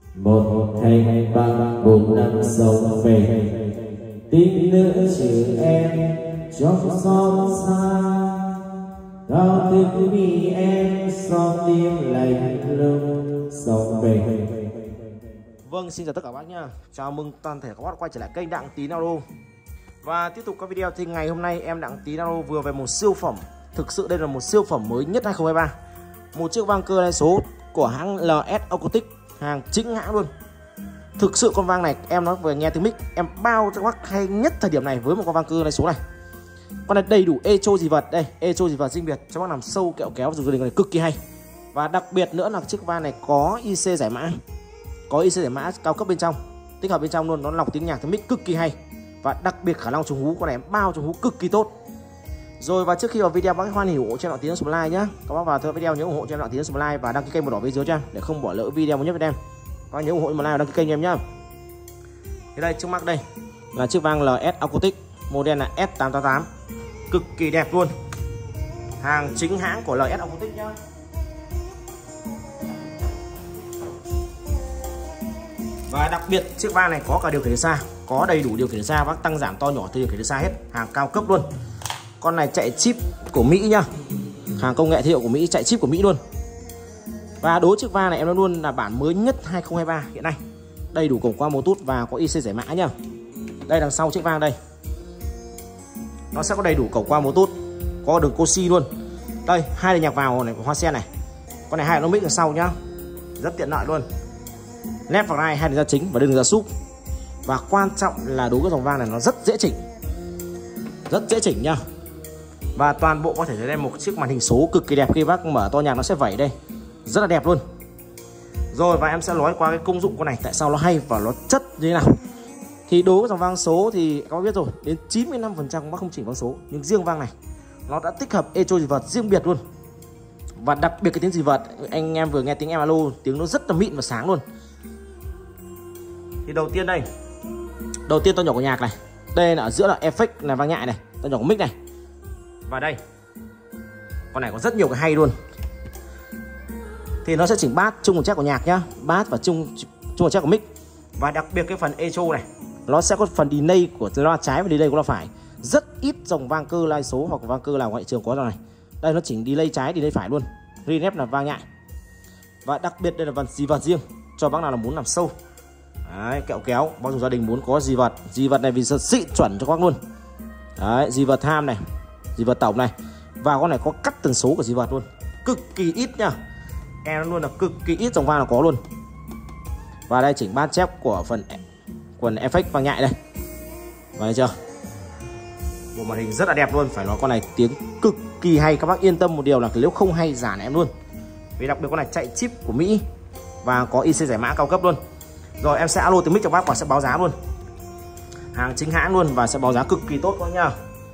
một thành bằng 4 năm sống về, tí nữa chữ em trong xót xa, thao thức vì em xót tim lạnh lùng sống về. Vâng, xin chào tất cả các bác nhá. Chào mừng toàn thể các bác quay trở lại kênh Đặng Tí Nano. Và tiếp tục các video thì ngày hôm nay em Đặng Tí Nano vừa về một siêu phẩm. Thực sự đây là một siêu phẩm mới nhất 2023. Một chiếc vang cơ lai số của hãng LS Acoustic, hàng chính hãng luôn. Thực sự con vang này em nói về nghe tiếng mic, em bao cho các bác hay nhất thời điểm này với một con vang cơ lai số này. Con này đầy đủ echo dị vật đây, echo dị vật riêng biệt cho bác làm sâu kẹo kéo dùng gia đình này cực kỳ hay. Và đặc biệt nữa là chiếc vang này có IC giải mã. Có IC giải mã cao cấp bên trong, tích hợp bên trong luôn, nó lọc tiếng nhạc tiếng mic cực kỳ hay. Và đặc biệt khả năng trùng hú con này em bao trùng hú cực kỳ tốt. Rồi và trước khi vào video bác hoan hỉ ủng hộ cho em Đặng Tí Nano subscribe nhá. Các bác vào theo video nhớ ủng hộ cho em Đặng Tí Nano subscribe và đăng ký kênh một đỏ bên dưới cho em để không bỏ lỡ video mới nhất với em. Các nhớ ủng hộ một like và đăng ký kênh cho em nhá. Thì đây trước mắt đây là chiếc vang LS Acoustic, model là S888, cực kỳ đẹp luôn, hàng chính hãng của LS Acoustic nhá. Và đặc biệt chiếc vang này có cả điều khiển từ xa, có đầy đủ điều khiển từ xa, bác tăng giảm to nhỏ theo điều khiển từ xa hết, hàng cao cấp luôn. Con này chạy chip của Mỹ nhá, hàng công nghệ thương hiệu của Mỹ, chạy chip của Mỹ luôn. Và đối chiếc vang này em nói luôn là bản mới nhất 2023 hiện nay, đầy đủ cổng quang Bluetooth và có IC giải mã nhá. Đây đằng sau chiếc vang đây, nó sẽ có đầy đủ cổng quang Bluetooth, có đường Cosi luôn. Đây hai đường nhạc vào này, hoa sen này, con này hai nó mic đằng sau nhá, rất tiện lợi luôn. Left và right hai đường ra chính và đường ra súp. Và quan trọng là đối với dòng vang này nó rất dễ chỉnh, rất dễ chỉnh nhá. Và toàn bộ có thể thấy đây một chiếc màn hình số cực kỳ đẹp, khi bác mở to nhạc nó sẽ vẩy đây, rất là đẹp luôn. Rồi và em sẽ nói qua cái công dụng con này, tại sao nó hay và nó chất như thế nào. Thì đối với dòng vang số thì các bác biết rồi, đến 95% bác không chỉnh vang số, nhưng riêng vang này nó đã tích hợp echo dị vật riêng biệt luôn. Và đặc biệt cái tiếng dị vật, anh em vừa nghe tiếng em alo, tiếng nó rất là mịn và sáng luôn. Thì đầu tiên to nhỏ của nhạc này, đây là ở giữa là effect là vang nhại này, to nhỏ của mic này. Và đây con này có rất nhiều cái hay luôn. Thì nó sẽ chỉnh bass chung một check của nhạc nhá, bass và chung một check của mic. Và đặc biệt cái phần echo này nó sẽ có phần delay của loa trái và delay của loa phải. Rất ít dòng vang cơ lai số hoặc vang cơ nào ngoài thị trường có dòng này. Đây nó chỉnh delay trái delay phải luôn, reverb là vang nhại. Và đặc biệt đây là phần dị vật riêng cho bác nào là muốn làm sâu. Đấy, kẹo kéo, bác dùng gia đình muốn có dị vật này vì sự xịn chuẩn cho các bác luôn. Đấy, dị vật tham này, dị vật tổng này. Và con này có cắt tần số của dị vật luôn, cực kỳ ít nhá. Em luôn là cực kỳ ít dòng vang là có luôn. Và đây chỉnh bass chép của phần effect vang nhại đây. Và thấy chưa, một màn hình rất là đẹp luôn. Phải nói con này tiếng cực kỳ hay, các bác yên tâm một điều là nếu không hay giả em luôn. Vì đặc biệt con này chạy chip của Mỹ và có IC giải mã cao cấp luôn. Rồi em sẽ alo tiếng mic cho bác và sẽ báo giá luôn, hàng chính hãng luôn và sẽ báo giá cực kỳ tốt các nhá.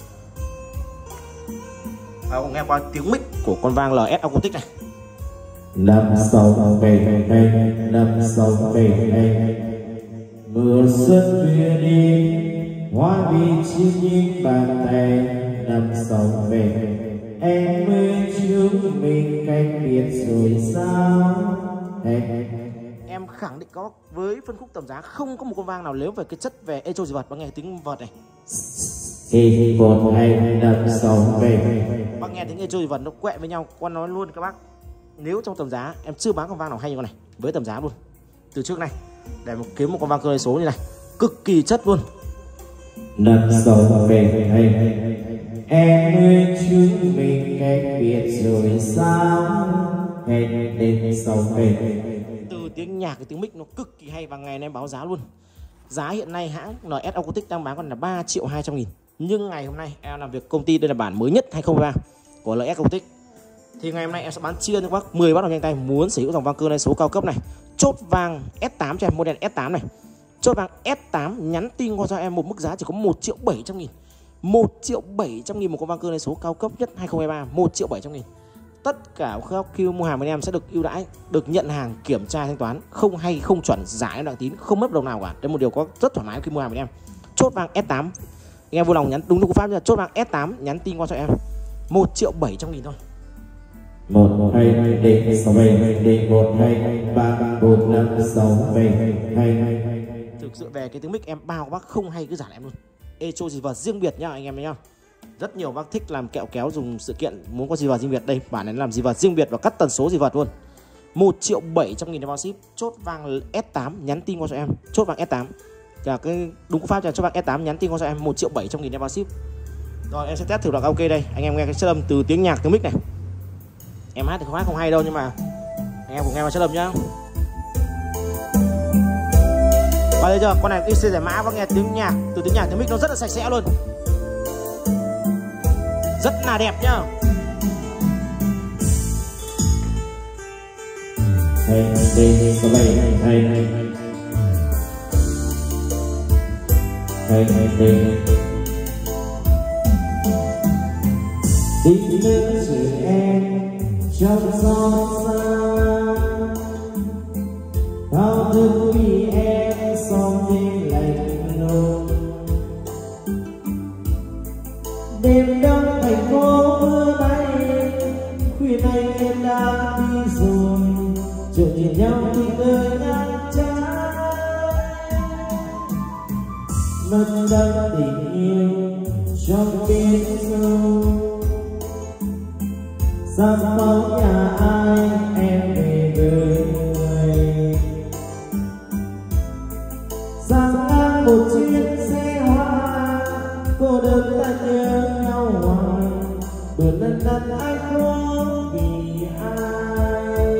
Và nghe qua tiếng mic của con vang LS Acoustic này. Năm sống về đây, năm sống về đây, mưa xuân về đi, hoa vì chim nhìn bàn tay. Năm sống về em mới chúng mình cách biệt rồi sao. Em khẳng định có với phân khúc tầm giá không có một con vang nào nếu về cái chất về echo dị vật. Bác nghe tiếng vợt này, thì một ngày năm sống về, bác nghe tiếng echo dị vật nó quẹ với nhau. Con nói luôn các bác, nếu trong tầm giá em chưa bán con vang nào hay như con này với tầm giá luôn từ trước này, để kiếm một con vang cơ lai số như này cực kỳ chất luôn. Năm sống về đây, em ơi chúng mình cách biệt rồi sao. Hẹn đến sống về. Từ tiếng nhạc cái tiếng mic nó cực kỳ hay. Và ngày nay báo giá luôn. Giá hiện nay hãng LS Acoustic đang bán còn là 3.200.000. Nhưng ngày hôm nay em làm việc công ty, đây là bản mới nhất 2023 của LS Acoustic, thì ngày hôm nay em sẽ bán chia cho các bác 10 bác nào nhanh tay muốn sở hữu dòng vang cơ lai số cao cấp này. Chốt vang S8 cho em, model S8 này. Chốt vang S8 nhắn tin qua cho em một mức giá chỉ có 1.700.000. 1.700.000 một con vang cơ lai số cao cấp nhất 2023, 1.700.000. Tất cả các khi mua hàng bên em sẽ được ưu đãi, được nhận hàng kiểm tra thanh toán, không hay không chuẩn, giả em Đặng Tín, không mất đồng nào cả. Đây một điều có rất thoải mái khi mua hàng bên em. Chốt vang S8, anh em vui lòng nhắn đúng cú pháp là chốt vang S8 nhắn tin qua cho em 1.700.000 thôi. 1 2 D 6 7 D 1 2 3 4 5 6 7 2. Thực sự về cái tiếng mic em bao các bác không hay cứ giả em luôn. Echo dì vợt riêng biệt nhá anh em nhá. Rất nhiều bác thích làm kẹo kéo dùng sự kiện muốn có dì vợt riêng biệt, đây bản này làm dì vợt riêng biệt và cắt tần số dì vợt luôn. 1.700.000 em bao ship, chốt vang S8 nhắn tin qua cho em, chốt vang S8. Cả cái đúng cú pháp cho chốt vang S8 nhắn tin qua cho em 1.700.000 em bao ship. Rồi em sẽ test thử đoạn ok đây. Anh em nghe cái chất âm từ tiếng nhạc tiếng mic này. Em hát thì không hay đâu nhưng mà anh em cùng nghe vào chất âm nhá. Và đây chưa, con này XC giải mã và nghe tiếng nhạc từ tiếng nhạc tiếng mic nó rất là sạch sẽ luôn, rất là đẹp nhá. Hey, có bay hay tiếng nước chỉ em trong gió xa, thao thức vì em xong đêm lạnh lùng. Đêm đông thành phố mưa bay, khuya nay em đã đi rồi, chợt nhìn nhau thì đời ngang trái. Mất đắm tình yêu trong biển sâu, sao bóng nhà ai em về với người. Sang ngang một chiếc xe hoa, cô đơn ta nhớ nhau hoài, buồn lần lần anh không vì ai.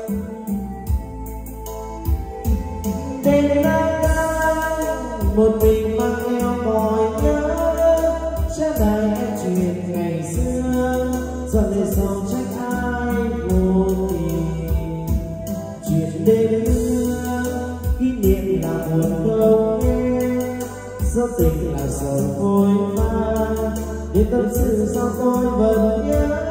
Đêm lang thang một mình mang theo mỏi nhớ, trái lại em chuyện ngày xưa, giờ này sầu trách ai vô tình. Chuyện đêm mưa kỷ niệm là buồn không em, do tình là sầu phôi pha, để tâm sự sao tôi vẫn nhớ.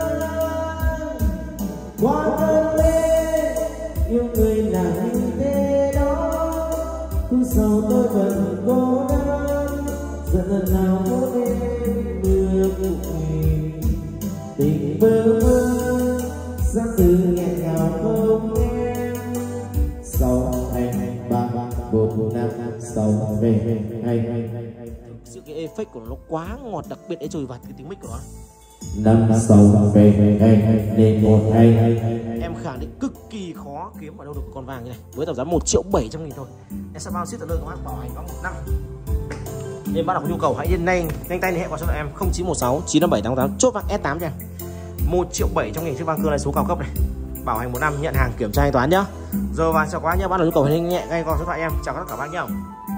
Quá thân lên yêu người là như thế đó, cứ sầu tôi vẫn cô đơn, giờ lần nào có đêm mưa bụi tình bơ vơ, ra từ nghẹn ngào không em. 6 2 3 4 5 6 về 2. Sự cái effect của nó quá ngọt, đặc biệt ấy trời vặt cái tiếng mic của nó. 5 6 về 2 lên 1 2. Em khẳng định cực kỳ khó kiếm ở đâu được con vàng như này với tổng giá 1.700.000 thôi. Em sẽ bao ship tận nơi các bác, bảo hành có 1 năm. Nên bác nào có nhu cầu hãy nhanh tay liên hệ qua số em 0916 957 88, chốt vang S8 cho em. 1.700.000 chiếc vang cưa này số cao cấp này, bảo hành 1 năm, nhận hàng kiểm tra thanh toán nhá. Giờ và chào quá nhá, bác nào nhu cầu hãy nhẹ ngay qua số điện thoại em. Chào tất cả các bác nhá.